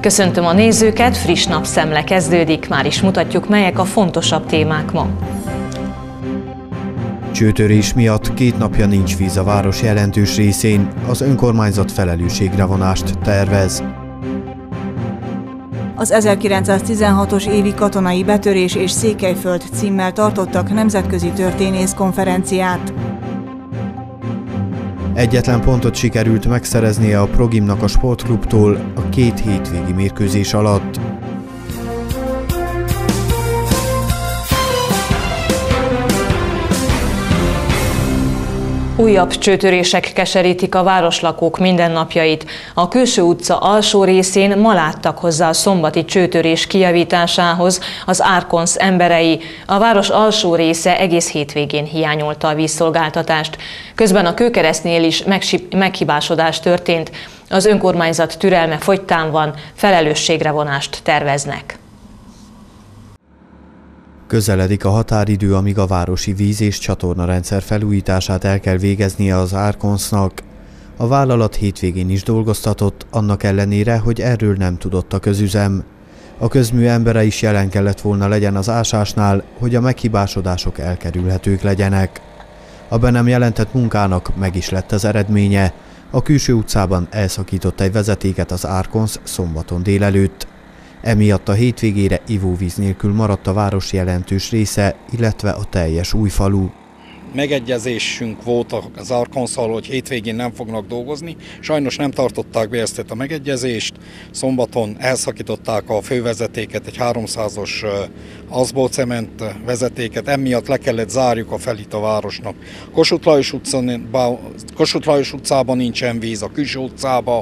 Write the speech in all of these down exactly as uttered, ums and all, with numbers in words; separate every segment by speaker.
Speaker 1: Köszöntöm a nézőket, friss napszemle kezdődik, már is mutatjuk, melyek a fontosabb témák ma.
Speaker 2: Csőtörés miatt két napja nincs víz a város jelentős részén, az önkormányzat felelősségre vonást tervez.
Speaker 3: Az ezerkilencszáztizenhatos évi katonai betörés és Székelyföld címmel tartottak nemzetközi történészkonferenciát.
Speaker 2: Egyetlen pontot sikerült megszereznie a Progimnak a sportklubtól a két hétvégi mérkőzés alatt.
Speaker 1: Újabb csőtörések keserítik a városlakók mindennapjait. A Külső utca alsó részén ma láttak hozzá a szombati csőtörés kijavításához az Arkonsz emberei. A város alsó része egész hétvégén hiányolta a vízszolgáltatást. Közben a Kőkeresztnél is meghibásodás történt. Az önkormányzat türelme fogytán van, felelősségre vonást terveznek.
Speaker 2: Közeledik a határidő, amíg a városi víz- és csatornarendszer felújítását el kell végeznie az Arkonsznak. A vállalat hétvégén is dolgoztatott, annak ellenére, hogy erről nem tudott a közüzem. A közmű embere is jelen kellett volna legyen az ásásnál, hogy a meghibásodások elkerülhetők legyenek. A be nem jelentett munkának meg is lett az eredménye. A Külső utcában elszakított egy vezetéket az Arkonsz szombaton délelőtt. Emiatt a hétvégére ivóvíz nélkül maradt a város jelentős része, illetve a teljes Újfalu.
Speaker 4: Megegyezésünk volt az Arkonszal, hogy hétvégén nem fognak dolgozni. Sajnos nem tartották be ezt a megegyezést. Szombaton elszakították a fővezetéket, egy háromszázas aszbolcement vezetéket, emiatt le kellett zárjuk a felit a városnak. Kossuth Lajos utcán, Kossuth Lajos utcában nincsen víz, a Külső utcában,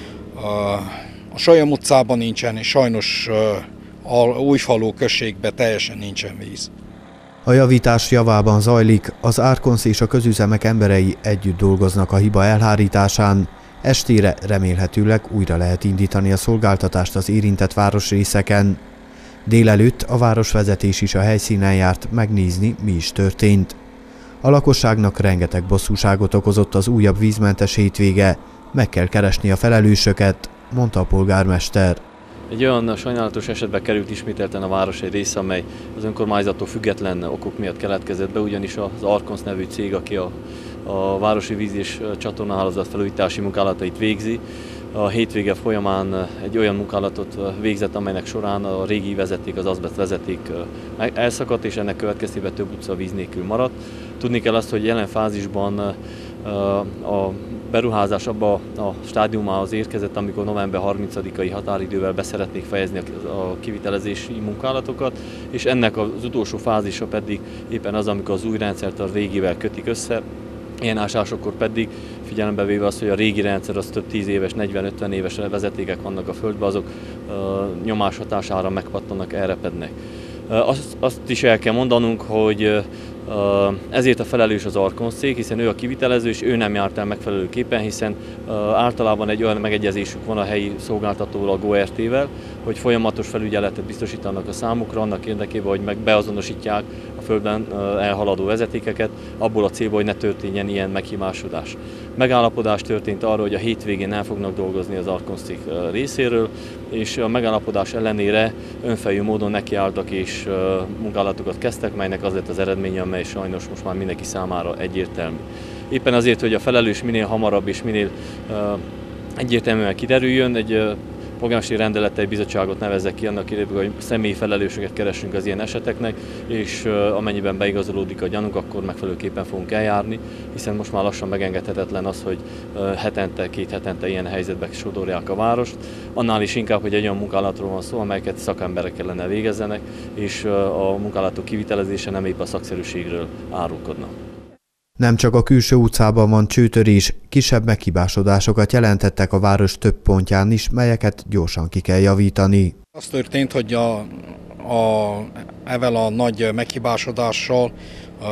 Speaker 4: a Solyom utcában nincsen, és sajnos a Újfalu községben teljesen nincsen víz.
Speaker 2: A javítás javában zajlik, az Arkonsz és a közüzemek emberei együtt dolgoznak a hiba elhárításán. Estére remélhetőleg újra lehet indítani a szolgáltatást az érintett városrészeken. Délelőtt a városvezetés is a helyszínen járt megnézni, mi is történt. A lakosságnak rengeteg bosszúságot okozott az újabb vízmentes hétvége, meg kell keresni a felelősöket, mondta a polgármester.
Speaker 5: Egy olyan sajnálatos esetben került ismételten a város egy része, amely az önkormányzattól független okok miatt keletkezett be, ugyanis az Arkonsz nevű cég, aki a, a városi víz- és csatornahálózat felújítási munkálatait végzi, a hétvége folyamán egy olyan munkálatot végzett, amelynek során a régi vezeték, az azbest vezeték elszakadt, és ennek következtében több utca víz nélkül maradt. Tudni kell azt, hogy jelen fázisban a beruházás abba a stádiumához érkezett, amikor november harmincadikai határidővel beszeretnék fejezni a kivitelezési munkálatokat, és ennek az utolsó fázisa pedig éppen az, amikor az új rendszert a régivel kötik össze. Ilyen ásásokkor pedig figyelembe véve azt, hogy a régi rendszer az több tíz éves, negyven-ötven éves vezetékek vannak a földben, azok nyomás hatására megpattannak, elrepednek. Azt, azt is el kell mondanunk, hogy ezért a felelős az Arkonsz cég, hiszen ő a kivitelező, és ő nem járt el megfelelőképpen, hiszen általában egy olyan megegyezésük van a helyi szolgáltatóval, a gó er té-vel, hogy folyamatos felügyeletet biztosítanak a számukra, annak érdekében, hogy meg beazonosítják a földben elhaladó vezetékeket, abból a célból, hogy ne történjen ilyen meghibásodás. Megállapodás történt arról, hogy a hétvégén nem fognak dolgozni az Arkonsz cég részéről, és a megállapodás ellenére önfejű módon nekiálltak és munkálatokat kezdtek, melynek az lett az eredménye, amely sajnos most már mindenki számára egyértelmű. Éppen azért, hogy a felelős minél hamarabb és minél egyértelműen kiderüljön, egy polgármesteri rendelettel egy bizottságot nevezzek ki annak érdekében, hogy személyi felelősöket keressünk az ilyen eseteknek, és amennyiben beigazolódik a gyanunk, akkor megfelelőképpen fogunk eljárni, hiszen most már lassan megengedhetetlen az, hogy hetente, két hetente ilyen helyzetbe sodorják a várost. Annál is inkább, hogy egy olyan munkálatról van szó, amelyeket szakemberek kellene végezzenek, és a munkálatok kivitelezése nem épp a szakszerűségről árulkodna.
Speaker 2: Nem csak a Külső utcában van csőtörés, kisebb meghibásodásokat jelentettek a város több pontján is, melyeket gyorsan ki kell javítani.
Speaker 4: Az történt, hogy a, a, evel a nagy meghibásodással a,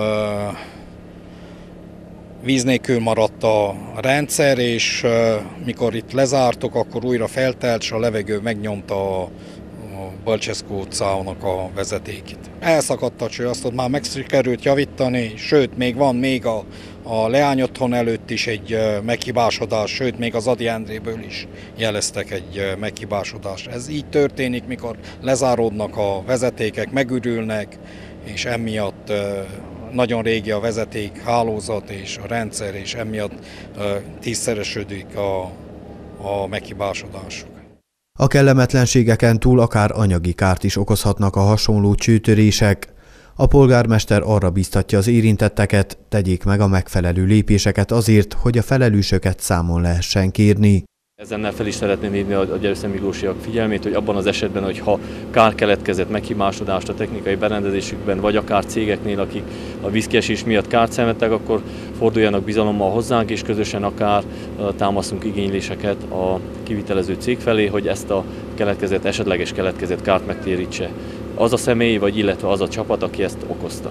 Speaker 4: víz nélkül maradt a rendszer, és mikor itt lezártok, akkor újra feltelt, és a levegő megnyomta a, a Balcseszkó utcának a vezetékét. Elszakadt a cső, azt ott már meg sikerült javítani, sőt, még van még a, a leányotthon előtt is egy meghibásodás, sőt, még az Ady Endréből is jeleztek egy meghibásodást. Ez így történik, mikor lezáródnak a vezetékek, megürülnek, és emiatt nagyon régi a vezeték hálózat és a rendszer, és emiatt tízszeresödik a, a meghibásodások.
Speaker 2: A kellemetlenségeken túl akár anyagi kárt is okozhatnak a hasonló csőtörések. A polgármester arra bíztatja az érintetteket, tegyék meg a megfelelő lépéseket azért, hogy a felelősöket számon lehessen kérni.
Speaker 5: Ezennel fel is szeretném hívni a gyergyószentmiklósiak figyelmét, hogy abban az esetben, hogy ha kár keletkezett, meghibásodást a technikai berendezésükben, vagy akár cégeknél, akik a vízkiesés miatt kárt szenvedtek, akkor forduljanak bizalommal hozzánk, és közösen akár támaszunk igényléseket a kivitelező cég felé, hogy ezt a keletkezett, esetleges keletkezett kárt megtérítse az a személy, vagy illetve az a csapat, aki ezt okozta.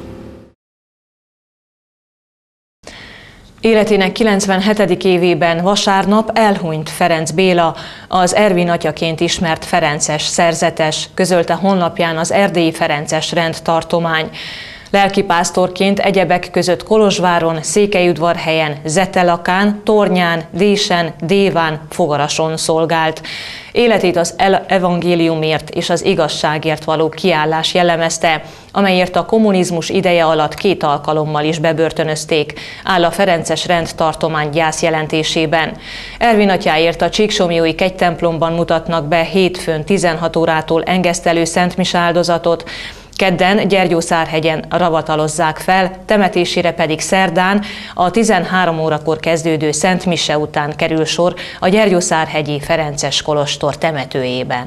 Speaker 1: Életének kilencvenhetedik évében vasárnap elhunyt Ferenc Béla, az Ervin atyaként ismert ferences szerzetes, közölte honlapján az Erdélyi Ferences rendtartomány. Lelkipásztorként egyebek között Kolozsváron, Székelyudvarhelyen, Zetelakán, Tornyán, Désen, Déván, Fogarason szolgált. Életét az evangéliumért és az igazságért való kiállás jellemezte, amelyért a kommunizmus ideje alatt két alkalommal is bebörtönözték, áll a Ferences rendtartomány gyászjelentésében. Ervin atyáért a Csíksomlyói kegytemplomban mutatnak be hétfőn tizenhat órától engesztelő szentmise áldozatot, kedden Gyergyószárhegyen ravatalozzák fel, temetésére pedig szerdán a tizenhárom órakor kezdődő Szent Mise után kerül sor a Gyergyószárhegyi Ferences kolostor temetőjében.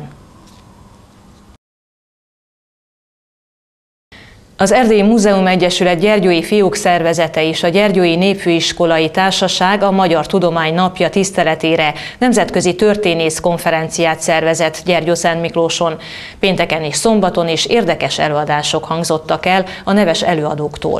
Speaker 1: Az Erdélyi Múzeum Egyesület Gyergyói Fiók Szervezete és a Gyergyói Népfőiskolai Társaság a Magyar Tudomány Napja tiszteletére nemzetközi történész konferenciát szervezett Gyergyószentmiklóson. Pénteken és szombaton is érdekes előadások hangzottak el a neves előadóktól.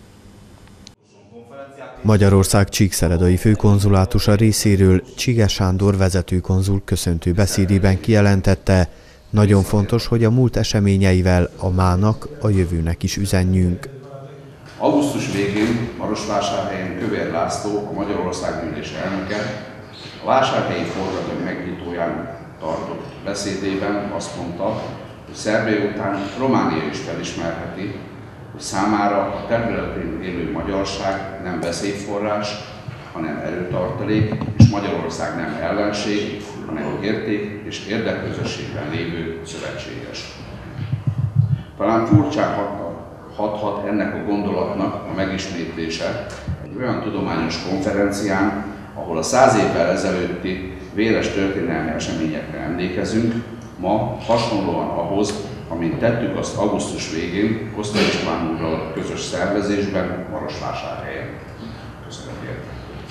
Speaker 2: Magyarország csíkszeredai főkonzulátusa részéről Csige Sándor vezető konzul köszöntő beszédében kijelentette, nagyon fontos, hogy a múlt eseményeivel a mának, a jövőnek is üzenjünk.
Speaker 6: Augusztus végén Marosvásárhelyen Kövér László, a Magyarországgyűlés elnöke, a vásárhelyi forradalom megnyitóján tartott beszédében azt mondta, hogy Szerbia után Románia is felismerheti, hogy számára a területén élő magyarság nem veszélyforrás, hanem erőtartalék, és Magyarország nem ellenség, hanem érték és érdekközösségben lévő szövetséges. Talán furcsán hathat ennek a gondolatnak a megismétlése egy olyan tudományos konferencián, ahol a száz évvel ezelőtti véres történelmi eseményekre emlékezünk, ma hasonlóan ahhoz, amint tettük azt augusztus végén Koszta István úrral közös szervezésben Marosvásárhelyen. Köszönöm érte.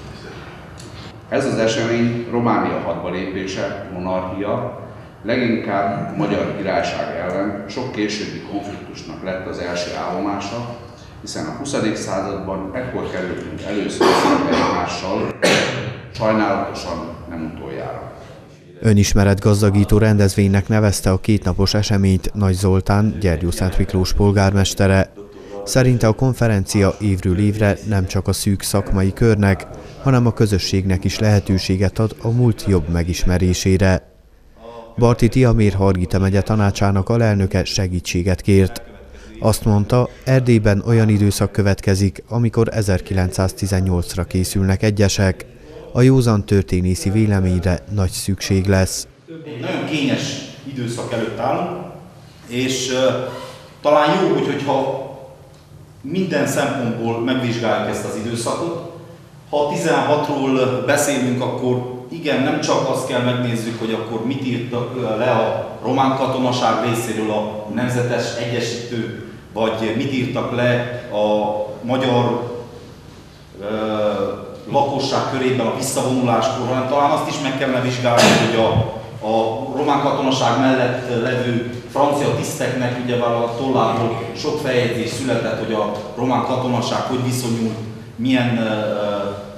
Speaker 6: Ez az esemény Románia hadba lépése, monarchia, leginkább a Magyar Királyság ellen sok későbbi konfliktusnak lett az első állomása, hiszen a huszadik században ekkor kerültünk először szembe egymással, sajnálatosan nem utoljára.
Speaker 2: Önismeretgazdagító rendezvénynek nevezte a kétnapos eseményt Nagy Zoltán, Gyergyószentmiklós polgármestere. Szerinte a konferencia évről évre nem csak a szűk szakmai körnek, hanem a közösségnek is lehetőséget ad a múlt jobb megismerésére. Barti Tihamér Hargita megye tanácsának alelnöke segítséget kért. Azt mondta, Erdélyben olyan időszak következik, amikor ezerkilencszáztizennyolcra készülnek egyesek. A józan történészi véleményre nagy szükség lesz.
Speaker 7: Egy nagyon kényes időszak előtt állunk, és uh, talán jó, hogy, hogyha minden szempontból megvizsgáljuk ezt az időszakot. Ha tizenhatról beszélünk, akkor igen, nem csak azt kell megnézzük, hogy akkor mit írtak le a román katonaság részéről a Nemzetes Egyesítő, vagy mit írtak le a magyar uh, lakosság körében a visszavonuláskor, hanem talán azt is meg kellene vizsgálni, hogy a, a román katonaság mellett levő francia tiszteknek ugyebár a tollából sok feljegyzés született, hogy a román katonaság hogy viszonyul, milyen uh,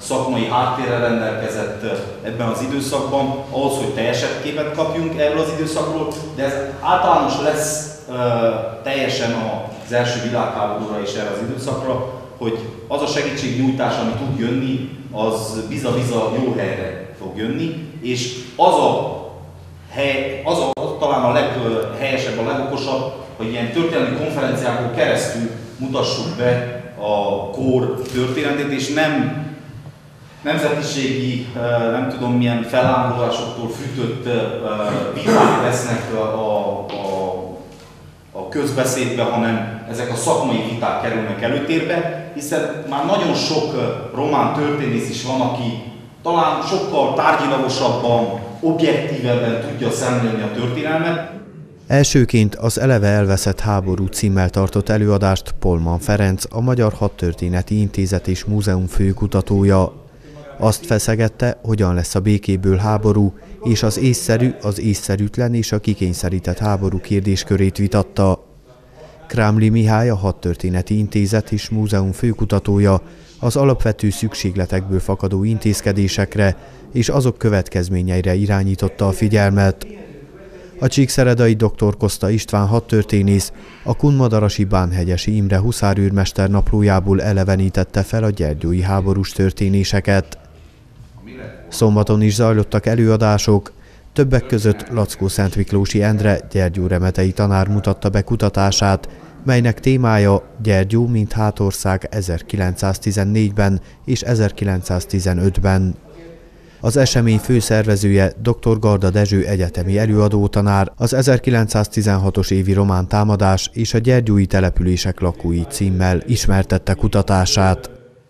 Speaker 7: szakmai háttérrel rendelkezett ebben az időszakban, ahhoz, hogy teljesebb képet kapjunk erről az időszakról, de ez általános lesz uh, teljesen az első világháborúra és erre az időszakra, hogy az a segítségnyújtás, ami tud jönni, az biza-biza jó helyre fog jönni, és az a hely, az, a, az talán a leghelyesebb, a legokosabb, hogy ilyen történelmi konferenciákon keresztül mutassuk be a kór történetét, és nem nemzetiségi, nem tudom milyen felháborodásoktól fűtött viták lesznek a, a, a közbeszédbe, hanem ezek a szakmai viták kerülnek előtérbe, hiszen már nagyon sok román történész is van, aki talán sokkal tárgyilagosabban, objektívebben tudja szemlélni a történelmet.
Speaker 2: Elsőként az Eleve elveszett háború címmel tartott előadást Polman Ferenc, a Magyar Hadtörténeti Intézet és Múzeum főkutatója. Azt feszegette, hogyan lesz a békéből háború, és az észszerű, az észszerűtlen és a kikényszerített háború kérdéskörét vitatta. Krámli Mihály, a Hadtörténeti Intézet és Múzeum főkutatója az alapvető szükségletekből fakadó intézkedésekre és azok következményeire irányította a figyelmet. A csíkszeredai dr. Koszta István hadtörténész a kunmadarasi Bánhegyesi Imre huszárőrmester naplójából elevenítette fel a gyergyói háborús történéseket. Szombaton is zajlottak előadások, többek között Lackó Szentmiklósi Endre gyergyóremetei tanár mutatta be kutatását, melynek témája Gyergyó, mint hátország ezerkilencszáztizennégyben és ezerkilencszáztizenötben. Az esemény főszervezője dr. Garda Dezső egyetemi előadótanár az ezerkilencszáztizenhatos évi román támadás és a gyergyói települések lakói címmel ismertette kutatását.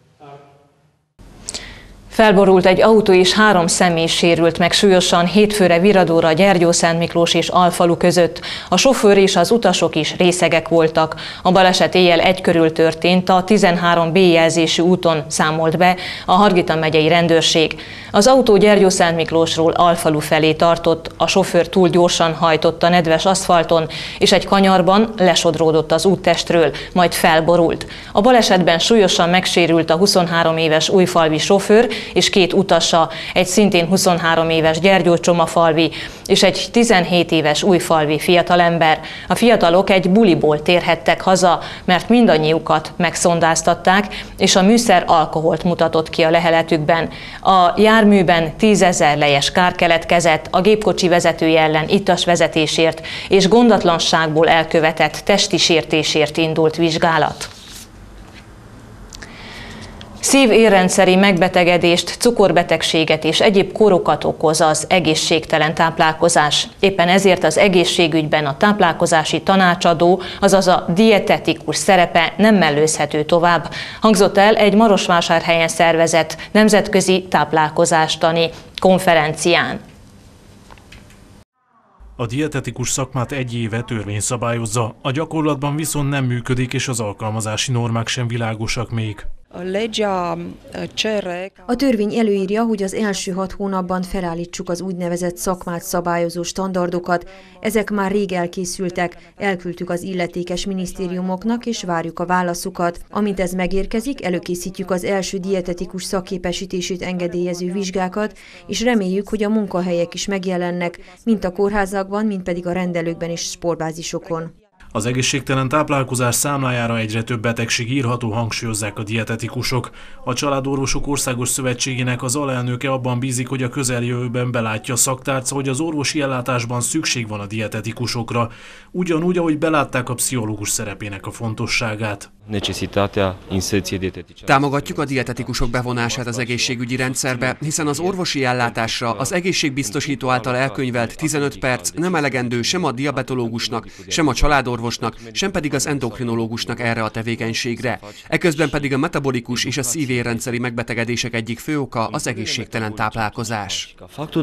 Speaker 1: Felborult egy autó és három személy sérült meg súlyosan hétfőre Viradóra, Gyergyó-Szentmiklós és Alfalu között. A sofőr és az utasok is részegek voltak. A baleset éjjel egy körül történt, a tizenhárom bé jelzésű úton számolt be a Hargita megyei rendőrség. Az autó Gyergyó-Szentmiklósról Alfalu felé tartott, a sofőr túl gyorsan hajtott a nedves aszfalton, és egy kanyarban lesodródott az úttestről, majd felborult. A balesetben súlyosan megsérült a huszonhárom éves újfalvi sofőr, és két utasa, egy szintén huszonhárom éves gyergyócsomafalvi és egy tizenhét éves újfalvi fiatalember. A fiatalok egy buliból térhettek haza, mert mindannyiukat megszondáztatták, és a műszer alkoholt mutatott ki a leheletükben. A járműben tízezer lejes kár keletkezett, a gépkocsi vezetője ellen ittas vezetésért és gondatlanságból elkövetett testi sértésért indult vizsgálat. Szív-érrendszeri megbetegedést, cukorbetegséget és egyéb kórokat okoz az egészségtelen táplálkozás. Éppen ezért az egészségügyben a táplálkozási tanácsadó, azaz a dietetikus szerepe nem mellőzhető tovább, hangzott el egy Marosvásárhelyen szervezett nemzetközi táplálkozástani konferencián.
Speaker 8: A dietetikus szakmát egy éve törvény szabályozza, a gyakorlatban viszont nem működik, és az alkalmazási normák sem világosak még.
Speaker 9: A törvény előírja, hogy az első hat hónapban felállítsuk az úgynevezett szakmát szabályozó standardokat. Ezek már rég elkészültek, elküldtük az illetékes minisztériumoknak, és várjuk a válaszukat. Amint ez megérkezik, előkészítjük az első dietetikus szakképesítését engedélyező vizsgákat, és reméljük, hogy a munkahelyek is megjelennek, mint a kórházakban, mint pedig a rendelőkben és sportbázisokon.
Speaker 8: Az egészségtelen táplálkozás számlájára egyre több betegség írható, hangsúlyozzák a dietetikusok. A Családorvosok Országos Szövetségének az alelnöke abban bízik, hogy a közeljövőben belátja a szaktárca, hogy az orvosi ellátásban szükség van a dietetikusokra, ugyanúgy, ahogy belátták a pszichológus szerepének a fontosságát.
Speaker 10: Támogatjuk a dietetikusok bevonását az egészségügyi rendszerbe, hiszen az orvosi ellátásra az egészségbiztosító által elkönyvelt tizenöt perc nem elegendő sem a diabetológusnak, sem a családorvosnak, sem pedig az endokrinológusnak erre a tevékenységre. Eközben pedig a metabolikus és a szív-érrendszeri megbetegedések egyik fő oka az egészségtelen táplálkozás.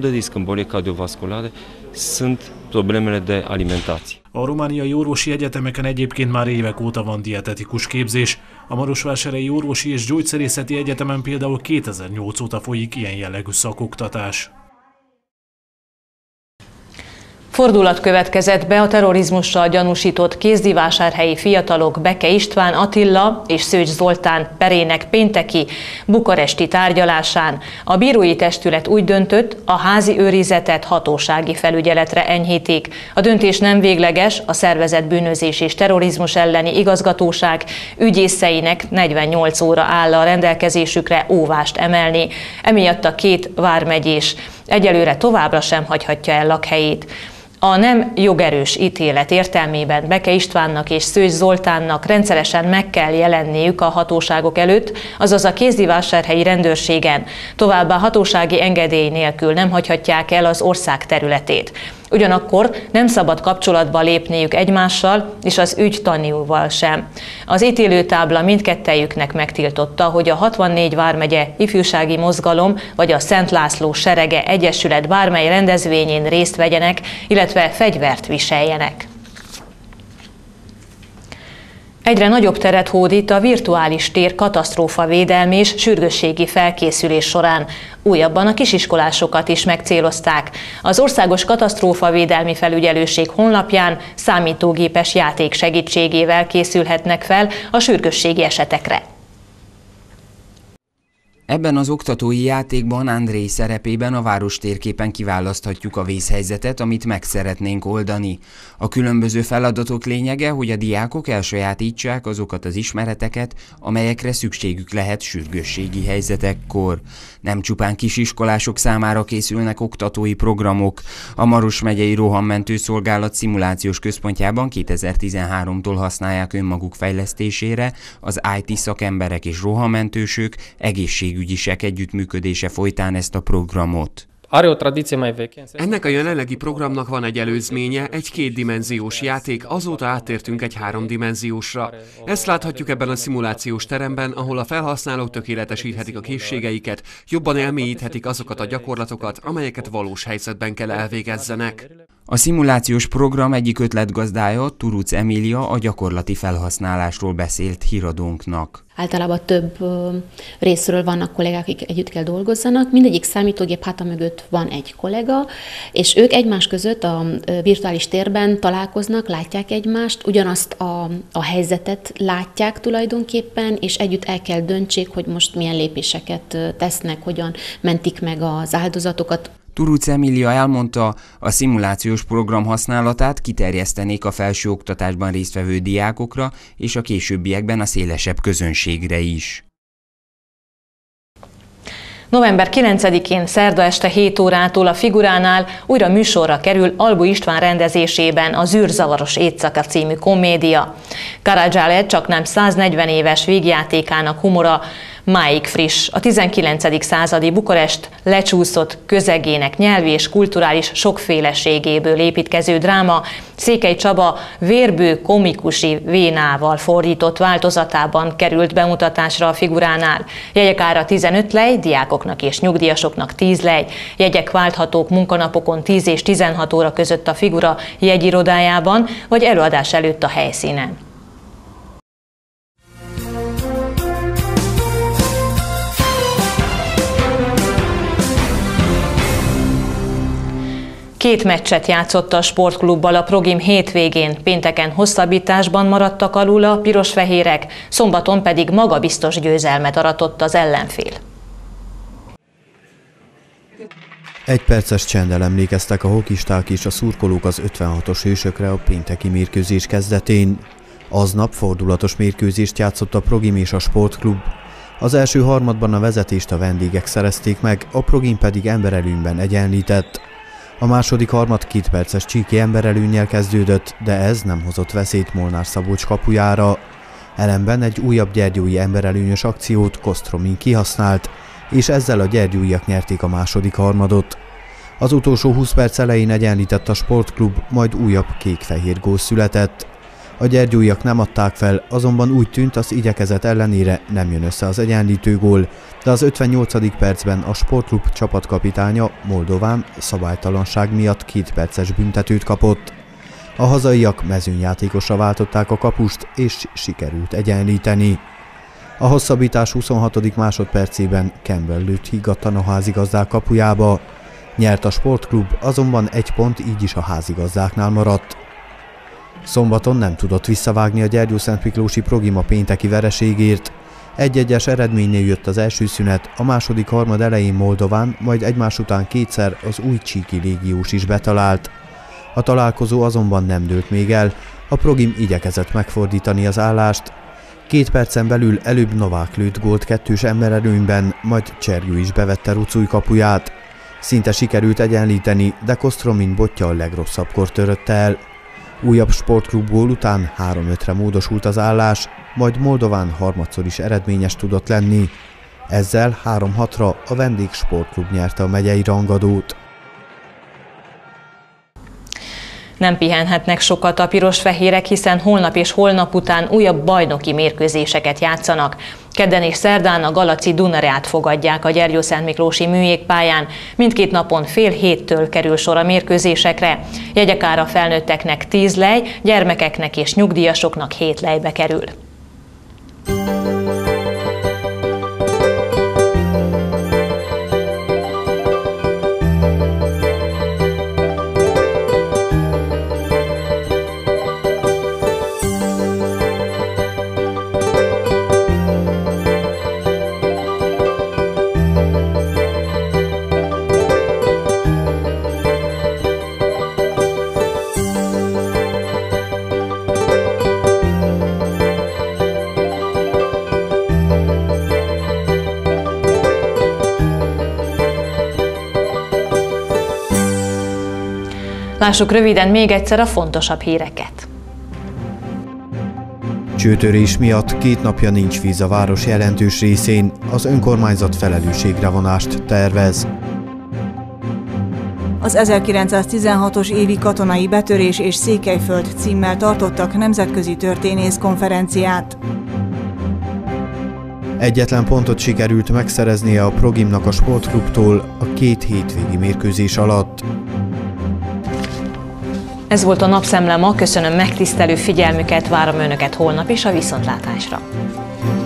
Speaker 8: A romániai orvosi egyetemeken egyébként már évek óta van dietetikus képzés. A Marosvásárhelyi Orvosi és Gyógyszerészeti Egyetemen például kétezer-nyolc óta folyik ilyen jellegű szakoktatás.
Speaker 1: Fordulat következett be a terrorizmussal gyanúsított kézdivásárhelyi fiatalok Beke István Attila és Szőcs Zoltán perének pénteki bukaresti tárgyalásán. A bírói testület úgy döntött, a házi őrizetet hatósági felügyeletre enyhítik. A döntés nem végleges, a szervezett bűnözés és terrorizmus elleni igazgatóság ügyészeinek negyvennyolc óra áll a rendelkezésükre óvást emelni. Emiatt a két vármegyés egyelőre továbbra sem hagyhatja el lakhelyét. A nem jogerős ítélet értelmében Beke Istvánnak és Szőcs Zoltánnak rendszeresen meg kell jelenniük a hatóságok előtt, azaz a kézdivásárhelyi rendőrségen. Továbbá hatósági engedély nélkül nem hagyhatják el az ország területét. Ugyanakkor nem szabad kapcsolatba lépniük egymással és az ügytanúval sem. Az ítélőtábla mindkettejüknek megtiltotta, hogy a hatvannégy vármegye ifjúsági mozgalom vagy a Szent László Serege Egyesület bármely rendezvényén részt vegyenek, illetve fegyvert viseljenek. Egyre nagyobb teret hódít a virtuális tér katasztrófavédelmi és sürgősségi felkészülés során. Újabban a kisiskolásokat is megcélozták. Az Országos Katasztrófavédelmi Felügyelőség honlapján számítógépes játék segítségével készülhetnek fel a sürgősségi esetekre.
Speaker 11: Ebben az oktatói játékban Andrei szerepében a várostérképen kiválaszthatjuk a vészhelyzetet, amit meg szeretnénk oldani. A különböző feladatok lényege, hogy a diákok elsajátítsák azokat az ismereteket, amelyekre szükségük lehet sürgősségi helyzetekkor. Nem csupán kisiskolások számára készülnek oktatói programok. A Maros megyei rohammentőszolgálat szimulációs központjában kétezer-tizenháromtól használják önmaguk fejlesztésére az i té szakemberek és rohammentősök, egészségügyisek együttműködése folytán ezt a programot.
Speaker 10: Ennek a jelenlegi programnak van egy előzménye, egy kétdimenziós játék, azóta áttértünk egy háromdimenziósra. Ezt láthatjuk ebben a szimulációs teremben, ahol a felhasználók tökéletesíthetik a készségeiket, jobban elmélyíthetik azokat a gyakorlatokat, amelyeket valós helyzetben kell elvégezzenek.
Speaker 11: A szimulációs program egyik ötletgazdája, Turuc Emília a gyakorlati felhasználásról beszélt híradónknak.
Speaker 12: Általában több részről vannak kollégák, akik együtt kell dolgozzanak. Mindegyik számítógép háta mögött van egy kollega, és ők egymás között a virtuális térben találkoznak, látják egymást, ugyanazt a, a helyzetet látják tulajdonképpen, és együtt el kell döntsék, hogy most milyen lépéseket tesznek, hogyan mentik meg az áldozatokat.
Speaker 11: Turuc Emília elmondta, a szimulációs program használatát kiterjesztenék a felsőoktatásban résztvevő diákokra és a későbbiekben a szélesebb közönségre is.
Speaker 1: november kilencedikén szerda este hét órától a Figuránál újra műsorra kerül Albu István rendezésében a Zűrzavaros éjszaka című komédia. Karadzsale csaknem száznegyven éves vígjátékának humora máig friss. A tizenkilencedik századi Bukarest lecsúszott közegének nyelvi és kulturális sokféleségéből építkező dráma Székely Csaba vérbő komikusi vénával fordított változatában került bemutatásra a Figuránál. Jegyek ára tizenöt lej, diákoknak és nyugdíjasoknak tíz lej. Jegyek válthatók munkanapokon tíz és tizenhat óra között a Figura jegyirodájában, vagy előadás előtt a helyszínen. Két meccset játszott a sportklubbal a Progim hétvégén, pénteken hosszabbításban maradtak alul a pirosfehérek, szombaton pedig magabiztos győzelmet aratott az ellenfél.
Speaker 2: Egy perces csenddel emlékeztek a hokisták és a szurkolók az ötvenhatos hősökre a pénteki mérkőzés kezdetén. Aznap fordulatos mérkőzést játszott a Progim és a sportklub. Az első harmadban a vezetést a vendégek szerezték meg, a Progim pedig emberelőnyben egyenlített. A második harmad két perces csíki emberelőnnyel kezdődött, de ez nem hozott veszélyt Molnár Szabolcs kapujára. Ellenben egy újabb gyergyói emberelőnyös akciót Kostromin kihasznált, és ezzel a gyergyóiak nyerték a második harmadot. Az utolsó húsz perc elején egyenlített a sportklub, majd újabb kék-fehér gól született. A gyergyóiak nem adták fel, azonban úgy tűnt, az igyekezet ellenére nem jön össze az egyenlítő gól, de az ötvennyolcadik percben a sportklub csapatkapitánya Moldován szabálytalanság miatt két perces büntetőt kapott. A hazaiak mezőnyjátékosra váltották a kapust, és sikerült egyenlíteni. A hosszabbítás huszonhatodik másodpercében Campbell lőtt higgadtan a házigazdák kapujába. Nyert a sportklub, azonban egy pont így is a házigazdáknál maradt. Szombaton nem tudott visszavágni a gyergyószentmiklósi Progim a pénteki vereségért. Egy-egyes eredménynél jött az első szünet, a második harmad elején Moldován, majd egymás után kétszer az új csíki légiós is betalált. A találkozó azonban nem dőlt még el, a Progim igyekezett megfordítani az állást. Két percen belül előbb Novák lőtt gólt kettős embererőnyben, majd Csergyő is bevette Rucuj kapuját. Szinte sikerült egyenlíteni, de Kostromin botja a legrosszabbkor törötte el. Újabb sportklub gól után három ötre módosult az állás, majd Moldován harmadszor is eredményes tudott lenni. Ezzel három hatra a vendég sportklub nyerte a megyei rangadót.
Speaker 1: Nem pihenhetnek sokat a piros-fehérek, hiszen holnap és holnap után újabb bajnoki mérkőzéseket játszanak. Kedden és szerdán a Galaci Dunareát fogadják a Gyergyószentmiklósi műjégpályán. Mindkét napon fél héttől kerül sor a mérkőzésekre. Jegyek ára felnőtteknek tíz lej, gyermekeknek és nyugdíjasoknak hét lejbe kerül. Lássuk röviden még egyszer a fontosabb híreket.
Speaker 2: Csőtörés miatt két napja nincs víz a város jelentős részén, az önkormányzat felelősségre vonást tervez.
Speaker 3: Az ezerkilencszáztizenhatos évi katonai betörés és Székelyföld címmel tartottak nemzetközi történészkonferenciát.
Speaker 2: Egyetlen pontot sikerült megszereznie a Progimnak a sportklubtól a két hétvégi mérkőzés alatt.
Speaker 1: Ez volt a Napszemle ma, köszönöm megtisztelő figyelmüket, várom Önöket holnap is a viszontlátásra.